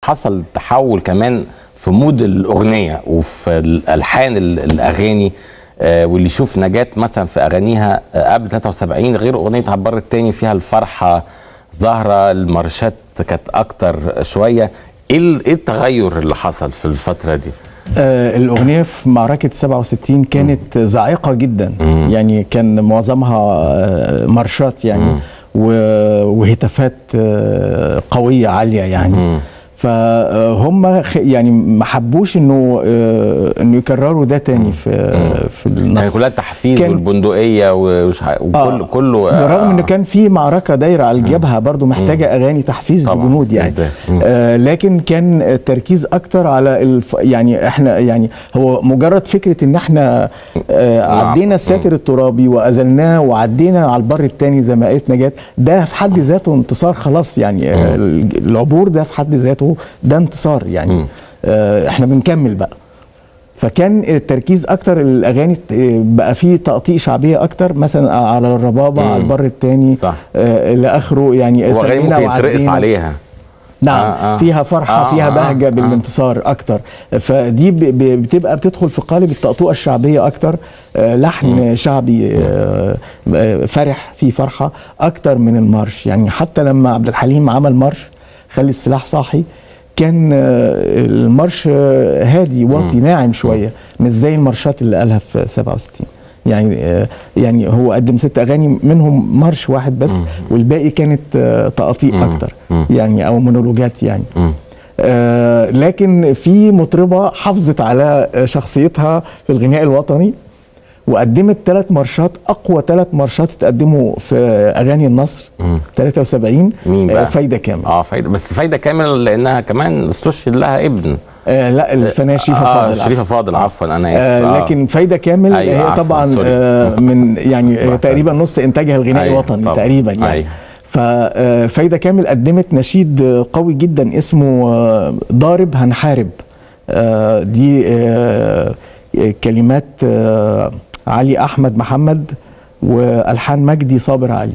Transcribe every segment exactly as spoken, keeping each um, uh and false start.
حصل تحول كمان في مود الاغنيه وفي الالحان الاغاني، آه واللي يشوف نجاة مثلا في اغانيها آه قبل ثلاثة وسبعين غير اغنيه عبر التاني فيها الفرحه ظاهره، المارشات كانت اكتر شويه. ايه ايه التغير اللي حصل في الفتره دي؟ آه الأغنية في معركة سبعة وستين كانت مم. زاعقة جدا، مم. يعني كان معظمها آه مارشات يعني، مم. وهتافات آه قوية عالية يعني، مم. فهم يعني ما حبوش انه انه يكرروا ده تاني في في النص. يعني كلها تحفيز والبندقيه وكله آه كله بالرغم انه كان في معركه دايره على الجبهه برضو محتاجه اغاني تحفيز الجنود يعني، آه لكن كان التركيز اكتر على الف يعني احنا يعني هو مجرد فكره ان احنا آه عدينا الساتر الترابي وازلناه وعدينا على البر الثاني زي ما قالت نجاة، ده في حد ذاته انتصار خلاص يعني. آه العبور ده في حد ذاته ده انتصار يعني. آه احنا بنكمل بقى. فكان التركيز اكتر الاغاني بقى فيه تقطيع شعبيه اكتر، مثلا على الربابه مم. على البر الثاني آه لاخره يعني. واغاني ممكن يترقص عليها. نعم آه آه. فيها فرحه آه فيها بهجه آه بالانتصار آه. اكتر، فدي بتبقى بتدخل في قالب التقطوعه الشعبيه اكتر. آه لحن مم. شعبي آه فرح فيه فرحه اكتر من المارش يعني. حتى لما عبد الحليم عمل مارش خلي السلاح صاحي كان المارش هادي واطي ناعم شويه، مش زي المارشات اللي قالها في سبعة وستين يعني. يعني هو قدم ست اغاني منهم مارش واحد بس، والباقي كانت تقاطيع اكتر يعني او مونولوجات يعني. آه لكن في مطربه حافظت على شخصيتها في الغناء الوطني وقدمت ثلاث مارشات، اقوى ثلاث مارشات اتقدموا في اغاني النصر ثلاثة وسبعين. مين بقى؟ فايده كامل. اه فايده، بس فايده كامل لانها كمان استشهد لها ابن. آه لا الفنانه شريفه آه فاضل. شريفه فاضل عفوا انا اسف. آه لكن فايده كامل أيوة هي طبعا آه من يعني تقريبا نص انتاجها الغنائي أيوة الوطني طبعًا. تقريبا يعني. أيوة. ففايده كامل قدمت نشيد قوي جدا اسمه ضارب هنحارب. آه دي آه كلمات آه علي احمد محمد والحان مجدي صابر علي.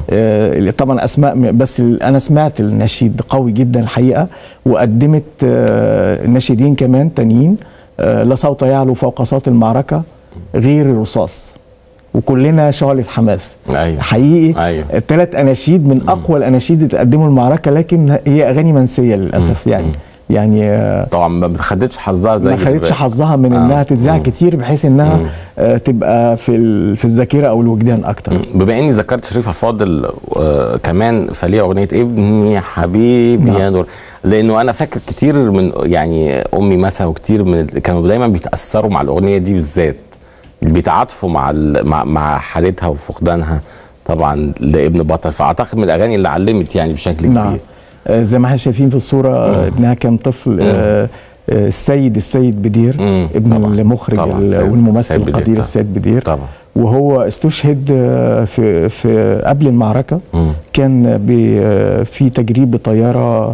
آه طبعا اسماء، بس انا سمعت النشيد قوي جدا الحقيقه، وقدمت آه نشيدين كمان تانيين، آه لا صوت يعلو فوق صوت المعركه غير الرصاص وكلنا شعلة حماس. أيوة. حقيقي أيوة. ثلاث اناشيد من اقوى الاناشيد اللي تقدموا المعركه، لكن هي اغاني منسيه للاسف. مم. يعني يعني طبعا ما خدتش حظها زي ما خدتش حظها من آه. انها تتذاع كتير بحيث انها آه تبقى في في الذاكره او الوجدان اكتر. بما اني ذكرت شريفه فاضل آه كمان، فليها اغنيه ابني يا حبيبي نعم. يا نور، لانه انا فاكر كتير من يعني امي مثلا وكتير من كانوا دايما بيتاثروا مع الاغنيه دي بالذات، بيتعاطفوا مع مع مع حالتها وفقدانها طبعا لابن بطل، فاعتقد من الاغاني اللي علمت يعني بشكل كبير. نعم. زي ما احنا شايفين في الصورة مم. ابنها كان طفل. آه السيد السيد بدير مم. ابن طبعا. المخرج والممثل القدير السيد بدير طبعا. وهو استشهد في في قبل المعركة. مم. كان في تجريب بطيارة،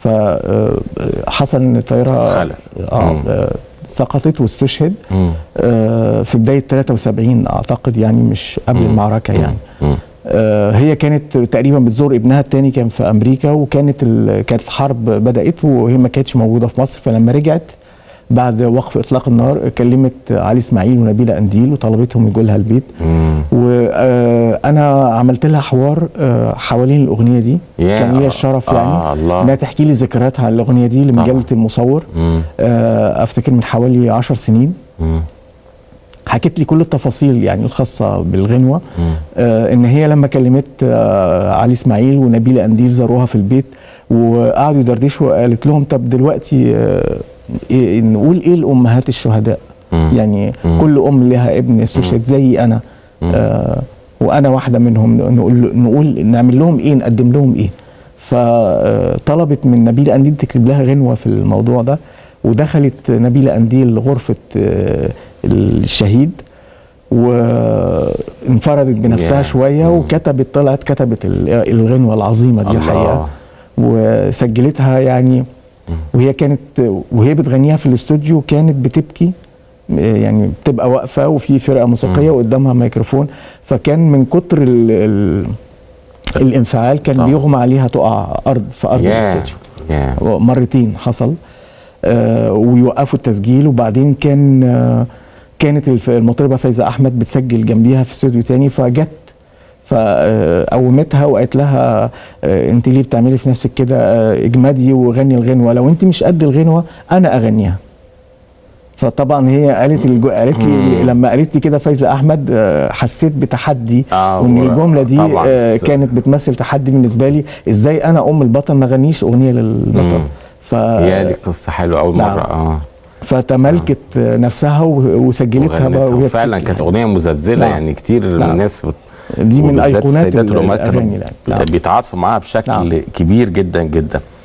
فحصل ان الطيارة آه سقطت واستشهد آه في بداية ثلاثة وسبعين اعتقد يعني، مش قبل مم. المعركة يعني. مم. آه هي كانت تقريبا بتزور ابنها الثاني كان في امريكا، وكانت كانت الحرب بدات وهي ما كانتش موجوده في مصر، فلما رجعت بعد وقف اطلاق النار كلمت علي اسماعيل ونبيله قنديل وطلبتهم يجوا لها البيت. وانا آه عملت لها حوار آه حوالين الاغنيه دي. yeah. كان ليا الشرف يعني آه انها تحكي لي ذكرياتها عن الاغنيه دي لمجله المصور. آه افتكر من حوالي عشر سنين. مم. حكت لي كل التفاصيل يعني الخاصه بالغنوه. آه ان هي لما كلمت آه علي اسماعيل ونبيله قنديل زاروها في البيت وقعدوا يدردشوا، قالت لهم طب دلوقتي آه إيه نقول ايه لامهات الشهداء؟ مم. يعني مم. كل ام لها ابن استشهد زي انا، آه وانا واحده منهم، نقول نقول نعمل لهم ايه، نقدم لهم ايه؟ فطلبت من نبيله قنديل تكتب لها غنوه في الموضوع ده، ودخلت نبيله قنديل غرفه آه الشهيد وانفردت بنفسها yeah. شويه وكتبت، طلعت كتبت الغنوه العظيمه دي الحقيقه وسجلتها يعني. وهي كانت وهي بتغنيها في الاستوديو كانت بتبكي يعني، بتبقى واقفه وفي فرقه موسيقيه وقدامها ميكروفون، فكان من كتر ال ال الانفعال كان طبعا. بيغمى عليها تقع ارض في ارض yeah. الاستوديو. yeah. مرتين حصل آه ويوقفوا التسجيل. وبعدين كان آه كانت المطربه فايزه احمد بتسجل جنبيها في استوديو تاني، فجت فقومتها وقالت لها انت ليه بتعملي في نفسك كده، اجمدي وغني الغنوه، لو انت مش قد الغنوه انا اغنيها. فطبعا هي قالت الجو... قالت لي لما قالت لي كده فايزه احمد حسيت بتحدي آه وان الجمله دي طبعاً. كانت بتمثل تحدي بالنسبه لي، ازاي انا ام البطل ما غنيش اغنيه للبطل. ف هي دي قصه حلوه اول مره. اه فتملكت آه. نفسها وسجلتها وهي فعلا كانت اغنيه مزلزله. يعني, يعني كتير من الناس بت... دي من ايقونات الاغاني بيتعاطفوا معاها بشكل نعم. كبير جدا جدا.